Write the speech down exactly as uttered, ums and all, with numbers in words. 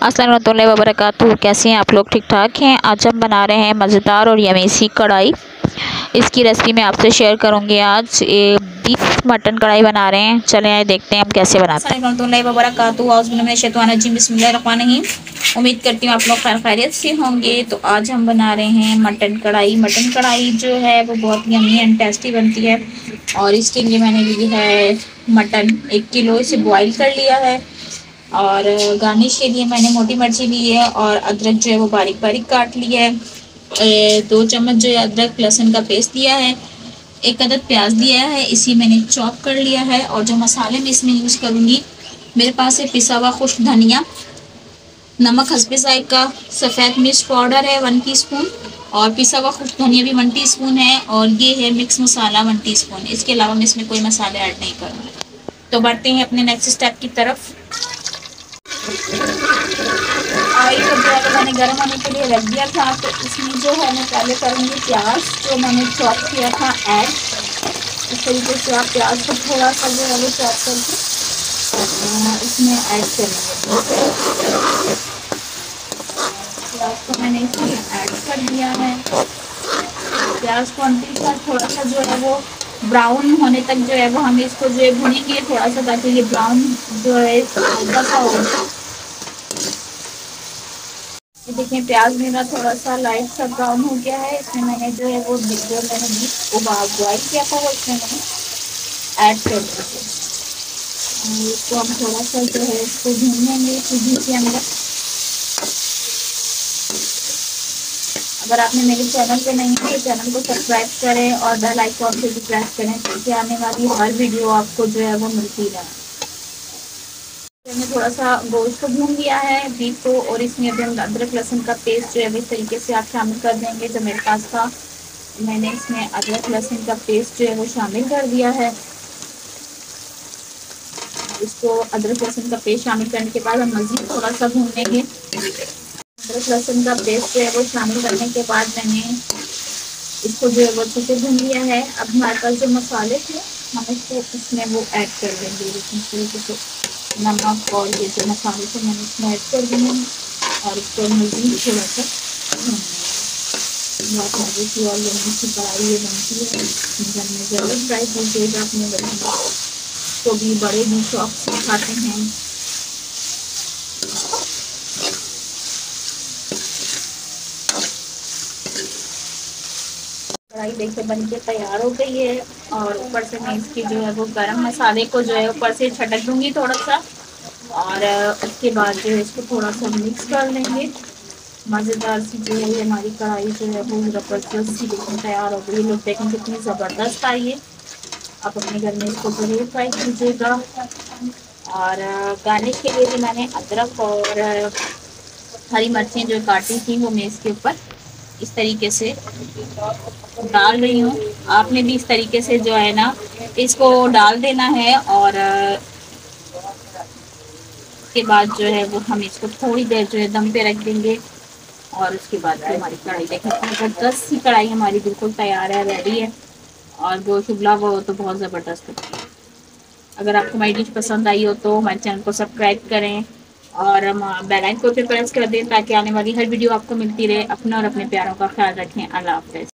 अस्सलाम वालेकुम वबरकातुहू। कैसे हैं आप लोग? ठीक ठाक हैं। आज हम बना रहे हैं मज़ेदार और यमी सी कढ़ाई। इसकी रेसिपी मैं आपसे शेयर करूंगी। आज ये बीफ मटन कढ़ाई बना रहे हैं। चलें आए देखते हैं हम कैसे बनाते हैं। अस्सलाम वालेकुम वबरकातुहू। बिस्मिल्लाहिर्रहमानिर्रहीम। उम्मीद करती हूँ आप लोग खैर खैरियत से होंगे। तो आज हम बना रहे हैं मटन कढ़ाई। मटन कढ़ाई जो है वो बहुत यमी एंड टेस्टी बनती है। और इसके लिए मैंने ली है मटन एक किलो, इसे बॉईल कर लिया है। और गार्निश के लिए मैंने मोटी मिर्ची ली है और अदरक जो है वो बारीक बारीक काट लिया है। दो चम्मच जो है अदरक लहसुन का पेस्ट दिया है। एक अदद प्याज दिया है, इसी मैंने चॉप कर लिया है। और जो मसाले मैं इसमें यूज़ करूँगी, मेरे पास है पिसा हुआ खुश्क धनिया, नमक हस्बे जायका, सफ़ेद मिर्च पाउडर है वन टीस्पून, और पिसा हुआ खुश्क धनिया भी वन टीस्पून है। और ये है मिक्स मसाला वन टीस्पून। इसके अलावा मैं इसमें कोई मसाले ऐड नहीं करूँगी। तो बढ़ते हैं अपने नेक्स्ट स्टेप की तरफ। ऑयल को जो है मैंने गर्म होने के लिए रख दिया था। तो इसमें जो है मैं पहले करूँगी प्याज जो मैंने चॉप किया था ऐड। इस तरीके से आप प्याज को थोड़ा सा जो है वो चॉप करके इसमें ऐड करेंगे। प्याज को मैंने इसमें ऐड कर दिया है। प्याज को अंतिम थोड़ा सा जो है वो ब्राउन होने तक जो है वो हम इसको जो है भूनेंगे थोड़ा सा, ताकि ये ब्राउन जो है हल्का सा हो। देखिए प्याज मेरा थोड़ा सा लाइट सा ब्राउन हो गया है। इसमें मैंने जो है वो जो मैंने बीफ उबाल बॉयल किया था वो इसमें मैंने ऐड कर दिया है। इसको हम थोड़ा सा जो है इसको भूनेंगे सूजी के अंदर। अगर आपने मेरे चैनल पे नहीं है तो चैनल को सब्सक्राइब करें और बेल आइकॉन पे भी प्रेस करें, ताकि आने वाली हर वीडियो आपको जो है वो मिलती रहे। मैंने थोड़ा सा गोश्त को भून लिया है बीफ को, और इसमें अभी हम अदरक लहसुन का पेस्ट जो है इस तरीके से आप शामिल कर देंगे। जो मेरे पास था मैंने इसमें अदरक लहसुन का पेस्ट जो है वो शामिल कर दिया है। इसको अदरक लहसुन का पेस्ट शामिल करने के बाद हम मज़ीद थोड़ा सा भून लेंगे। अदरक लहसुन का पेस्ट जो है वो शामिल करने के बाद मैंने इसको जो है वो अच्छे से भून लिया है। अब हमारे पास जो मसाले थे हम इसको इसमें वो ऐड कर देंगे। इस तरीके से नमक और ये जो मसाले थे मैंने इसमें ऐड कर दिए हैं और इसको मज़ीद थोड़ा सा बहुत मज़े की और यमी सी कढ़ाई ये बनती है। घर में ज़रूर ट्राई कीजिएगा अपने बच्चों को भी, बड़े भी शौक से खाते हैं। कढ़ाई देखिए बन के तैयार हो गई है। और ऊपर से मैं इसकी जो है वो गरम मसाले को जो है ऊपर से छटक दूंगी थोड़ा सा। और उसके बाद जो है इसको थोड़ा सा मिक्स कर लेंगे। मज़ेदार सी जो है हमारी कढ़ाई जो है वो ज़बरदस्त सी देखने तैयार हो गई। लोग देखें कितनी ज़बरदस्त आई है। आप अपने घर में इसको ज़रूर ट्राई कीजिएगा। और गार्निश के लिए भी मैंने अदरक और हरी मिर्चें जो काटी थी वो मैं इसके ऊपर इस तरीके से डाल रही हूँ। आपने भी इस तरीके से जो है ना इसको डाल देना है। और उसके बाद जो है वो हम इसको थोड़ी देर जो है दम पे रख देंगे। और उसके बाद जो हमारी कढ़ाई देखें ज़बरदस्त सी कढ़ाई हमारी बिल्कुल तैयार है, रेडी है। और गोश्त उबला हुआ हो तो बहुत ज़बरदस्त है। अगर आपको हमारी डिश पसंद आई हो तो हमारे चैनल को सब्सक्राइब करें और बेल आइकन को प्रेस कर दें, ताकि आने वाली हर वीडियो आपको मिलती रहे। अपना और अपने प्यारों का ख्याल रखें। अल्लाह हाफ़िज़।